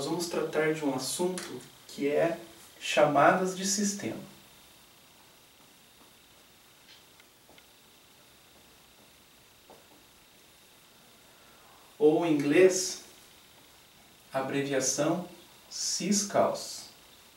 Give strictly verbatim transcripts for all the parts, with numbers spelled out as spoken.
nós vamos tratar de um assunto que é chamadas de sistema. Ou em inglês, a abreviação syscalls.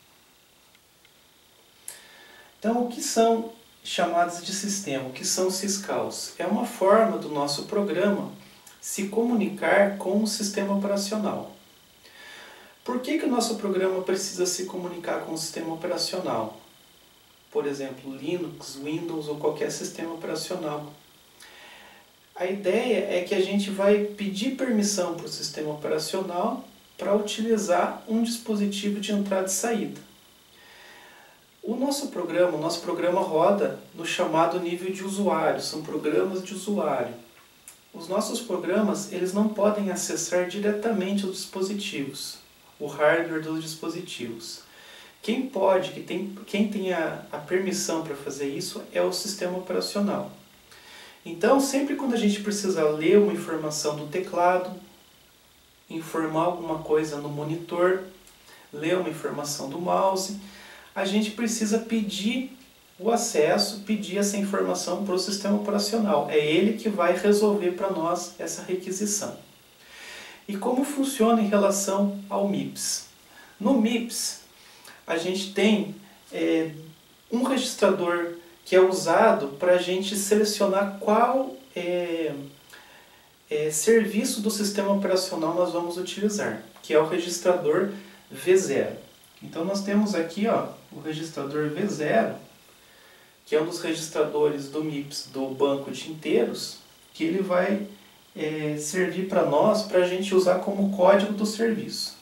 Então, o que são chamadas de sistema? O que são syscalls? É uma forma do nosso programa se comunicar com o sistema operacional. Por que que o nosso programa precisa se comunicar com o sistema operacional? Por exemplo, Linux, Windows ou qualquer sistema operacional. A ideia é que a gente vai pedir permissão para o sistema operacional para utilizar um dispositivo de entrada e saída. O nosso programa, o nosso programa roda no chamado nível de usuário, são programas de usuário. Os nossos programas, eles não podem acessar diretamente os dispositivos, o hardware dos dispositivos. Quem pode, que tem, quem tem a, a permissão para fazer isso é o sistema operacional. Então, sempre quando a gente precisa ler uma informação do teclado, informar alguma coisa no monitor, ler uma informação do mouse, a gente precisa pedir o acesso, pedir essa informação para o sistema operacional. É ele que vai resolver para nós essa requisição. E como funciona em relação ao MIPS? No MIPS, a gente tem é, um registrador que é usado para a gente selecionar qual é, é, serviço do sistema operacional nós vamos utilizar, que é o registrador V zero. Então nós temos aqui ó, o registrador V zero, que é um dos registradores do MIPS do banco de inteiros, que ele vai é, servir para nós, para a gente usar como código do serviço.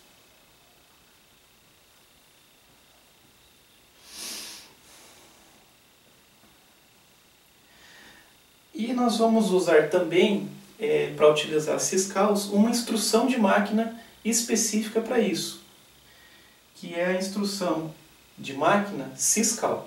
E nós vamos usar também, é, para utilizar syscalls, uma instrução de máquina específica para isso, que é a instrução de máquina syscall.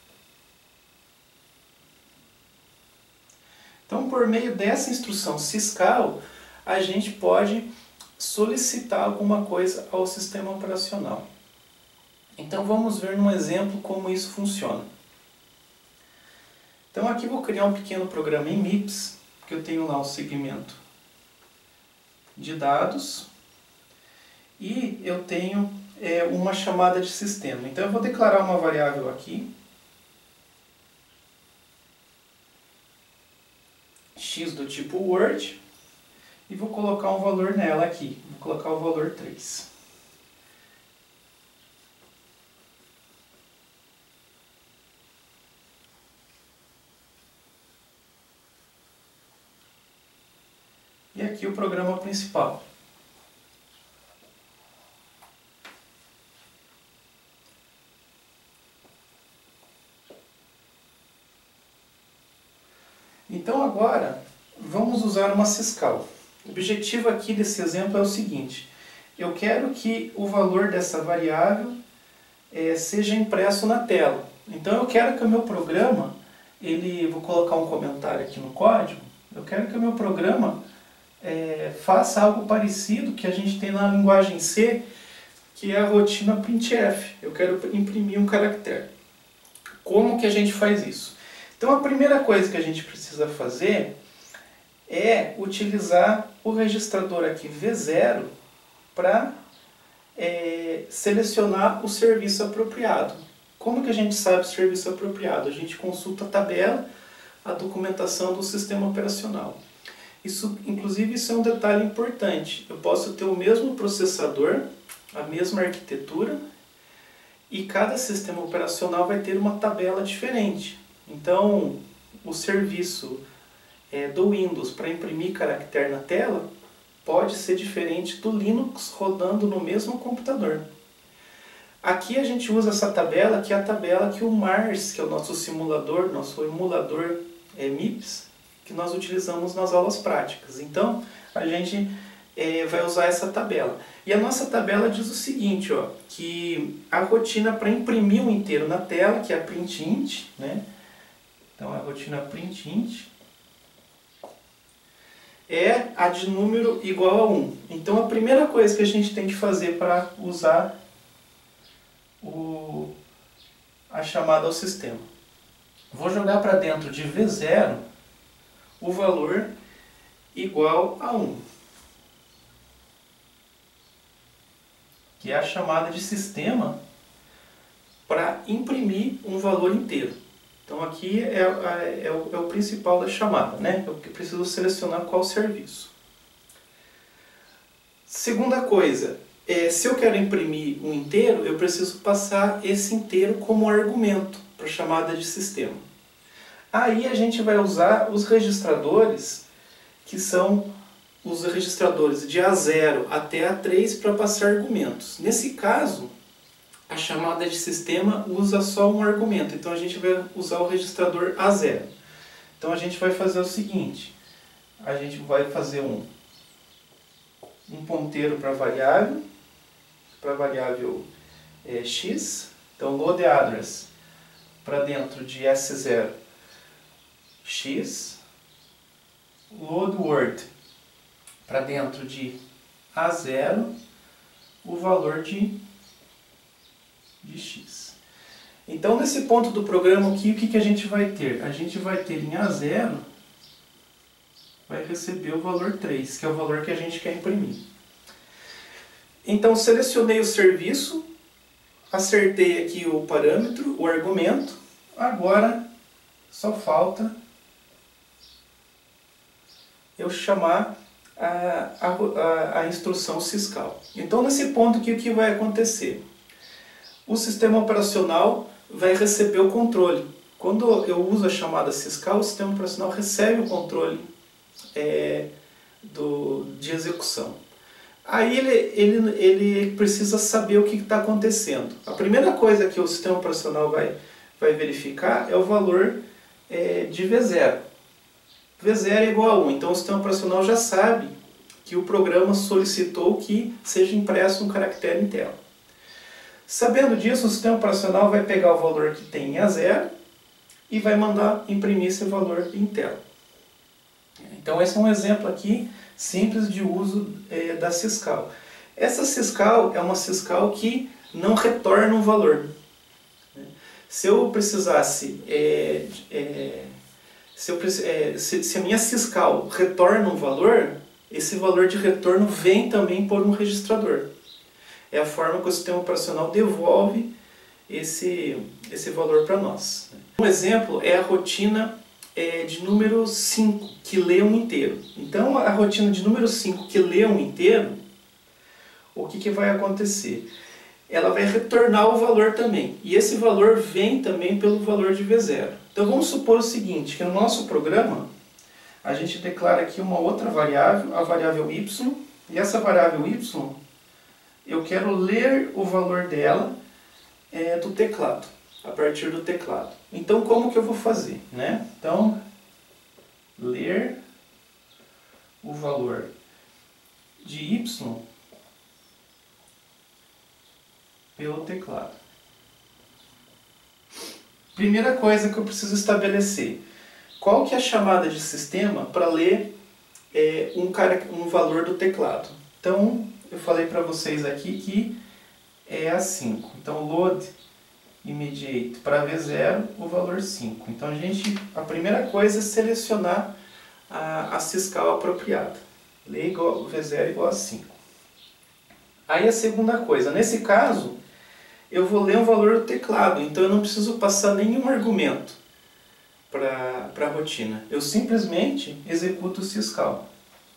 Então, por meio dessa instrução syscall, a gente pode solicitar alguma coisa ao sistema operacional. Então, vamos ver num exemplo como isso funciona. Então, aqui vou criar um pequeno programa em MIPS, que eu tenho lá o segmento de dados e eu tenho é, uma chamada de sistema. Então, eu vou declarar uma variável aqui, x do tipo Word, e vou colocar um valor nela aqui, vou colocar o valor três. E aqui o programa principal. Então agora vamos usar uma syscall. O objetivo aqui desse exemplo é o seguinte: eu quero que o valor dessa variável é, seja impresso na tela. Então eu quero que o meu programa, ele, vou colocar um comentário aqui no código, eu quero que o meu programa é, faça algo parecido que a gente tem na linguagem C, que é a rotina printf. Eu quero imprimir um caractere. Como que a gente faz isso? Então a primeira coisa que a gente precisa fazer é utilizar o registrador aqui V zero para é, selecionar o serviço apropriado. Como que a gente sabe o serviço apropriado? A gente consulta a tabela, a documentação do sistema operacional. Isso, inclusive, isso é um detalhe importante. Eu posso ter o mesmo processador, a mesma arquitetura, e cada sistema operacional vai ter uma tabela diferente. Então, o serviço é, do Windows para imprimir caractere na tela pode ser diferente do Linux rodando no mesmo computador. Aqui a gente usa essa tabela, que é a tabela que o Mars, que é o nosso simulador, nosso emulador é, MIPS, que nós utilizamos nas aulas práticas. Então, a gente é, vai usar essa tabela. E a nossa tabela diz o seguinte, ó, que a rotina para imprimir um inteiro na tela, que é a printint, né? Então, a rotina printint, é a de número igual a um. Então a primeira coisa que a gente tem que fazer para usar o, a chamada ao sistema. Vou jogar para dentro de V zero o valor igual a um, que é a chamada de sistema para imprimir um valor inteiro. Então aqui é, é, é, o, é o principal da chamada, né? Eu preciso selecionar qual serviço. Segunda coisa, é, se eu quero imprimir um inteiro, eu preciso passar esse inteiro como argumento para a chamada de sistema. Aí a gente vai usar os registradores, que são os registradores de A zero até A três para passar argumentos. Nesse caso, a chamada de sistema usa só um argumento, então a gente vai usar o registrador A zero. Então a gente vai fazer o seguinte, a gente vai fazer um, um ponteiro para a variável, para a variável é, x, então load address para dentro de S zero x, load word para dentro de A zero o valor de de x. Então, nesse ponto do programa aqui, o que, que a gente vai ter? A gente vai ter em A zero, vai receber o valor três, que é o valor que a gente quer imprimir. Então, selecionei o serviço, acertei aqui o parâmetro, o argumento, agora só falta eu chamar a, a, a instrução syscall. Então, nesse ponto aqui, o que vai acontecer? O sistema operacional vai receber o controle. Quando eu uso a chamada syscall, o sistema operacional recebe o controle é, do, de execução. Aí ele, ele, ele precisa saber o que está acontecendo. A primeira coisa que o sistema operacional vai, vai verificar é o valor é, de V zero. V zero é igual a um, então o sistema operacional já sabe que o programa solicitou que seja impresso um caractere em tela. Sabendo disso, o sistema operacional vai pegar o valor que tem em A zero e vai mandar imprimir esse valor em tela. Então esse é um exemplo aqui simples de uso é, da syscall. Essa syscall é uma syscall que não retorna um valor. Se eu precisasse, é, é, se, eu, é, se, se a minha syscall retorna um valor, esse valor de retorno vem também por um registrador. É a forma que o sistema operacional devolve esse, esse valor para nós. Um exemplo é a rotina é, de número cinco, que lê um inteiro. Então, a rotina de número cinco, que lê um inteiro, o que, que vai acontecer? Ela vai retornar o valor também. E esse valor vem também pelo valor de V zero. Então, vamos supor o seguinte, que no nosso programa, a gente declara aqui uma outra variável, a variável y, e essa variável y, eu quero ler o valor dela é, do teclado, a partir do teclado. Então, como que eu vou fazer? Né? Então, ler o valor de y pelo teclado. Primeira coisa que eu preciso estabelecer, qual que é a chamada de sistema para ler é, um, cara, um valor do teclado? Então, eu falei para vocês aqui que é a cinco. Então, load immediate para V zero, o valor cinco. Então, a, gente, a primeira coisa é selecionar a, a syscall apropriada. Ler igual, V zero igual a cinco. Aí, a segunda coisa, nesse caso, eu vou ler um valor do teclado. Então, eu não preciso passar nenhum argumento para a rotina. Eu simplesmente executo o syscall.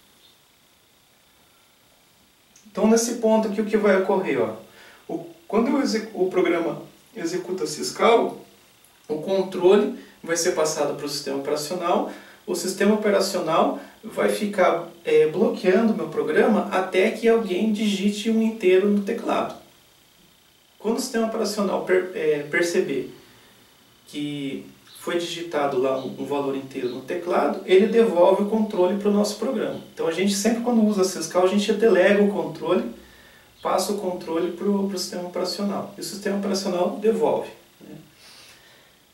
Então, nesse ponto aqui, o que vai ocorrer? Ó, o, quando eu o programa executa syscall, o controle vai ser passado para o sistema operacional, o sistema operacional vai ficar é, bloqueando o meu programa até que alguém digite um inteiro no teclado. Quando o sistema operacional per, é, perceber que foi digitado lá um, um valor inteiro no teclado, ele devolve o controle para o nosso programa. Então a gente sempre, quando usa a syscall, a gente delega o controle, passa o controle para o sistema operacional. E o sistema operacional devolve. Né?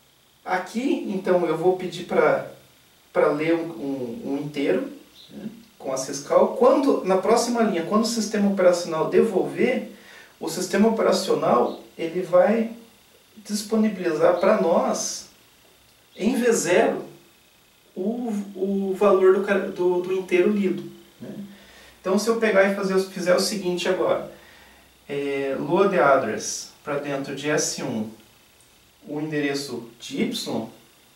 Aqui, então, eu vou pedir para para ler um, um, um inteiro. Né? com a Syscall. Quando, na próxima linha, quando o sistema operacional devolver, o sistema operacional ele vai disponibilizar para nós, em V zero, o, o valor do, do, do inteiro lido, né? Então, se eu pegar e fazer, fizer o seguinte agora, é, load address para dentro de S um, o endereço de Y,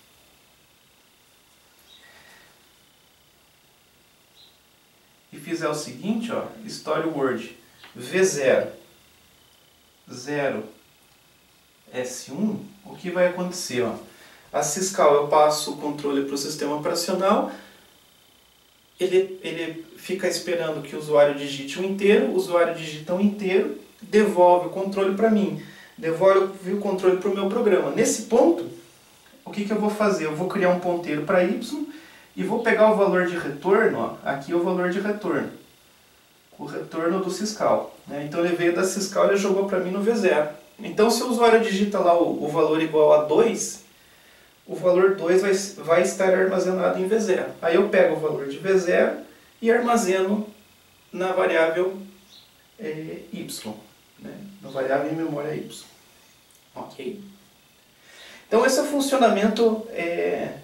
e fizer o seguinte, ó, story word V zero, zero, S um, o que vai acontecer? Ó? A Syscall, eu passo o controle para o sistema operacional, ele, ele fica esperando que o usuário digite um inteiro, o usuário digita um inteiro, devolve o controle para mim, devolve o controle para o meu programa. Nesse ponto, o que, que eu vou fazer? Eu vou criar um ponteiro para Y e vou pegar o valor de retorno, ó, aqui é o valor de retorno, o retorno do Syscall, né? Então ele veio da Syscall e ele jogou para mim no V zero. Então se o usuário digita lá o, o valor igual a dois, o valor dois vai, vai estar armazenado em V zero. Aí eu pego o valor de V zero e armazeno na variável é, Y, né? Na variável em memória Y. Ok? Então esse é o funcionamento é,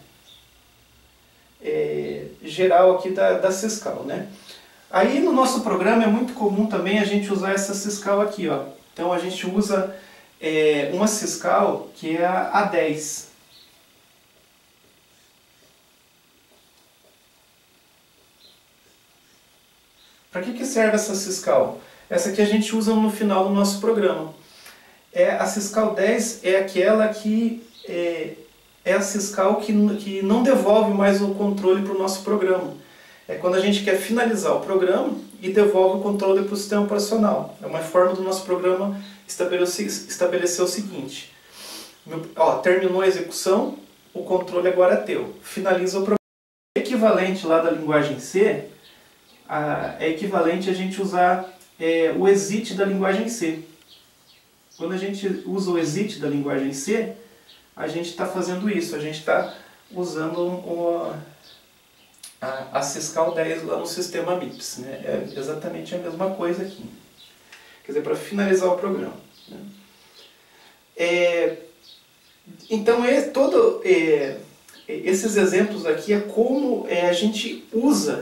é, geral aqui da, da Syscall, né? Aí no nosso programa é muito comum também a gente usar essa Syscall aqui, ó. Então a gente usa é, uma Syscall que é a A dez. Para que, que serve essa Syscall? Essa que a gente usa no final do nosso programa. É, a Syscall dez é aquela que é, é a Syscall que, que não devolve mais o controle para o nosso programa. É quando a gente quer finalizar o programa e devolve o controle para o sistema operacional. É uma forma do nosso programa estabelecer, estabelecer o seguinte. Meu, ó, terminou a execução, o controle agora é teu. Finaliza o programa. O equivalente lá da linguagem C a, é equivalente a gente usar é, o exit da linguagem C. Quando a gente usa o exit da linguagem C, a gente está fazendo isso. A gente está usando uma... a, a Syscall dez lá no sistema MIPS, né? É exatamente a mesma coisa aqui. Quer dizer, para finalizar o programa, né? É, então, é, todo, é, esses exemplos aqui é como é, a gente usa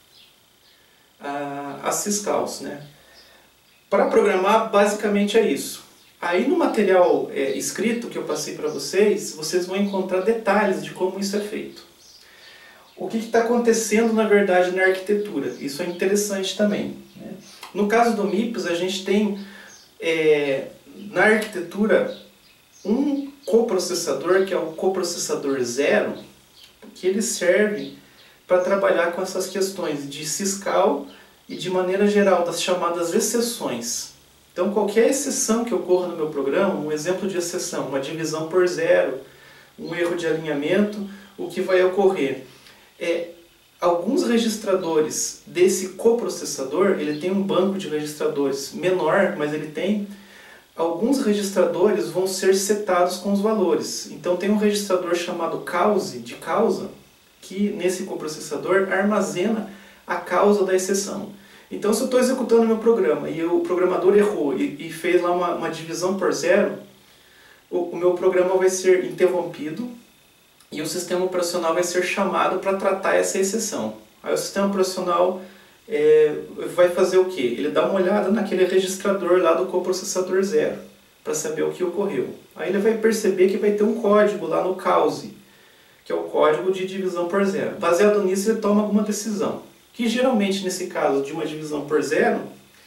a, as Syscalls, né? Para programar, basicamente é isso. Aí no material é, escrito que eu passei para vocês, vocês vão encontrar detalhes de como isso é feito. O que está acontecendo, na verdade, na arquitetura. Isso é interessante também, né? No caso do MIPS, a gente tem é, na arquitetura um coprocessador, que é o coprocessador zero, que ele serve para trabalhar com essas questões de Syscall e, de maneira geral, das chamadas exceções. Então, qualquer exceção que ocorra no meu programa, um exemplo de exceção, uma divisão por zero, um erro de alinhamento, o que vai ocorrer? É, alguns registradores desse coprocessador, ele tem um banco de registradores menor, mas ele tem, alguns registradores vão ser setados com os valores. Então tem um registrador chamado cause, de causa, que nesse coprocessador armazena a causa da exceção. Então se eu estou executando meu programa e o programador errou e, e fez lá uma, uma divisão por zero, o, o meu programa vai ser interrompido e o sistema operacional vai ser chamado para tratar essa exceção. Aí o sistema operacional é, vai fazer o quê? Ele dá uma olhada naquele registrador lá do coprocessador zero, para saber o que ocorreu. Aí ele vai perceber que vai ter um código lá no cause, que é o código de divisão por zero. Baseado nisso, ele toma alguma decisão, que geralmente, nesse caso de uma divisão por zero,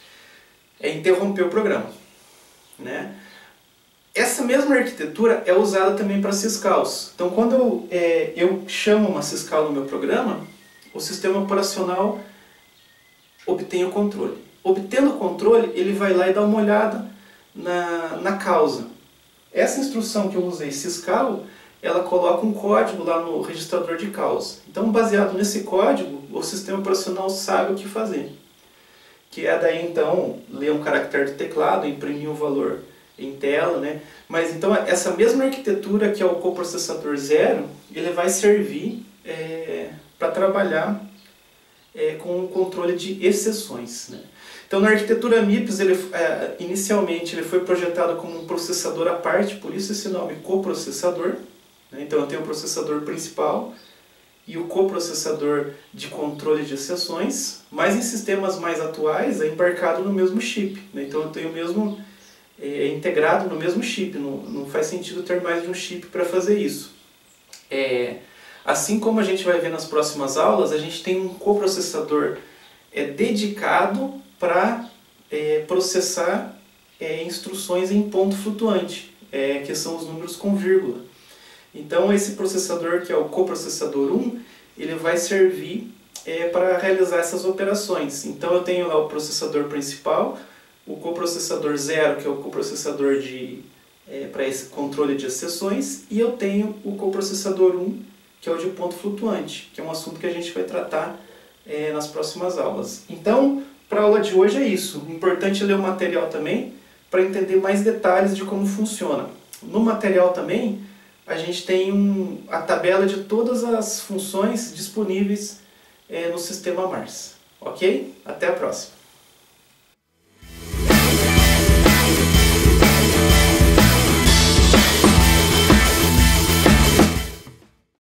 é interromper o programa, né? Essa mesma arquitetura é usada também para Syscalls. Então, quando eu, é, eu chamo uma Syscall no meu programa, o sistema operacional obtém o controle. Obtendo o controle, ele vai lá e dá uma olhada na, na causa. Essa instrução que eu usei, Syscall, ela coloca um código lá no registrador de causa. Então, baseado nesse código, o sistema operacional sabe o que fazer. Que é daí, então, ler um caractere do teclado, imprimir um valor em tela, né? Mas então essa mesma arquitetura que é o coprocessador zero, ele vai servir é, para trabalhar é, com o controle de exceções, né? Então, na arquitetura MIPS, ele, é, inicialmente ele foi projetado como um processador à parte, por isso esse nome coprocessador, né? Então eu tenho o processador principal e o coprocessador de controle de exceções, mas em sistemas mais atuais é embarcado no mesmo chip, né? Então eu tenho o mesmo, é, integrado no mesmo chip, não, não faz sentido ter mais de um chip para fazer isso. É, assim como a gente vai ver nas próximas aulas, a gente tem um coprocessador é, dedicado para é, processar é, instruções em ponto flutuante, é, que são os números com vírgula. Então esse processador, que é o coprocessador um, ele vai servir é, para realizar essas operações. Então eu tenho lá o processador principal, o coprocessador zero, que é o coprocessador de, é, para esse controle de exceções, e eu tenho o coprocessador um, que é o de ponto flutuante, que é um assunto que a gente vai tratar é, nas próximas aulas. Então, para a aula de hoje é isso. Importante ler o material também para entender mais detalhes de como funciona. No material também a gente tem um, a tabela de todas as funções disponíveis é, no sistema MARS. Ok? Até a próxima!